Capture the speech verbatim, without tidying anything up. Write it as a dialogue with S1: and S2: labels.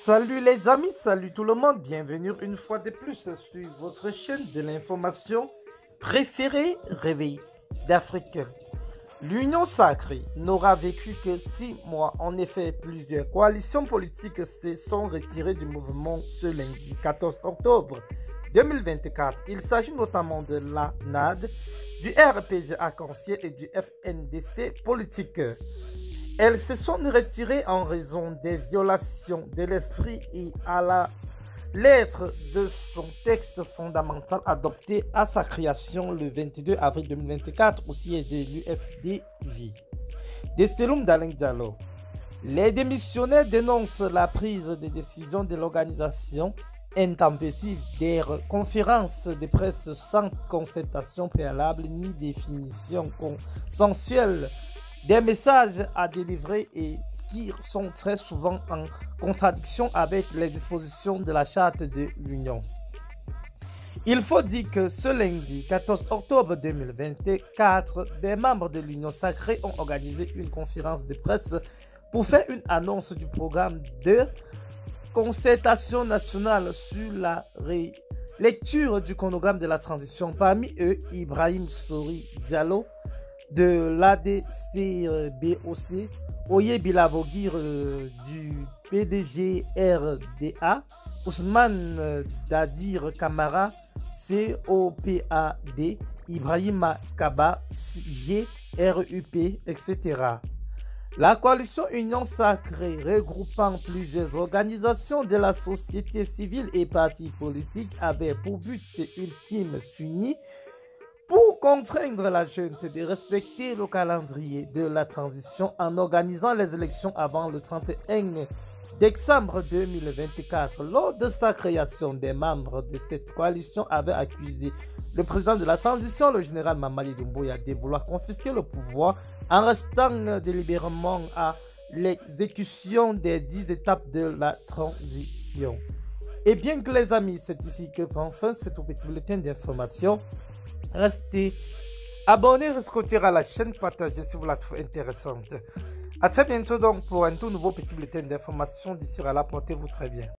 S1: Salut les amis, salut tout le monde, bienvenue une fois de plus sur votre chaîne de l'information préférée, Réveil d'Afrique. L'Union sacrée n'aura vécu que six mois. En effet, plusieurs coalitions politiques se sont retirées du mouvement ce lundi quatorze octobre deux mille vingt-quatre. Il s'agit notamment de la N A D, du R P G Arc-en-Ciel et du F N D C politique. Elles se sont retirées en raison des violations de l'esprit et à la lettre de son texte fondamental adopté à sa création le vingt-deux avril deux mille vingt-quatre au siège de l'U F D J. Deselum Dalen Diallo. Les démissionnaires dénoncent la prise de décision de l'organisation intempestive des conférences de presse sans concertation préalable ni définition consensuelle des messages à délivrer et qui sont très souvent en contradiction avec les dispositions de la charte de l'Union. Il faut dire que ce lundi quatorze octobre deux mille vingt-quatre, des membres de l'Union sacrée ont organisé une conférence de presse pour faire une annonce du programme de concertation nationale sur la lecture du chronogramme de la transition. Parmi eux, Ibrahim Sori Diallo de l'A D C B O C, Oye Bilavogir euh, du P D G R D A, Ousmane Dadir Kamara, C O P A D, Ibrahima Kaba, G R U P, et cetera. La coalition Union Sacrée, regroupant plusieurs organisations de la société civile et partis politiques, avait pour but ultime s'unir pour contraindre la junte de respecter le calendrier de la transition en organisant les élections avant le trente et un décembre deux mille vingt-quatre. Lors de sa création, des membres de cette coalition avaient accusé le président de la transition, le général Mamadi Doumbouya, de vouloir confisquer le pouvoir en restant délibérément à l'exécution des dix étapes de la transition. Et bien que les amis, c'est ici que prend fin ce tout petit bulletin d'information. Restez abonnés, rescotez à la chaîne, partagez si vous la trouvez intéressante. A très bientôt donc pour un tout nouveau petit bulletin d'information. D'ici là, portez-vous très bien.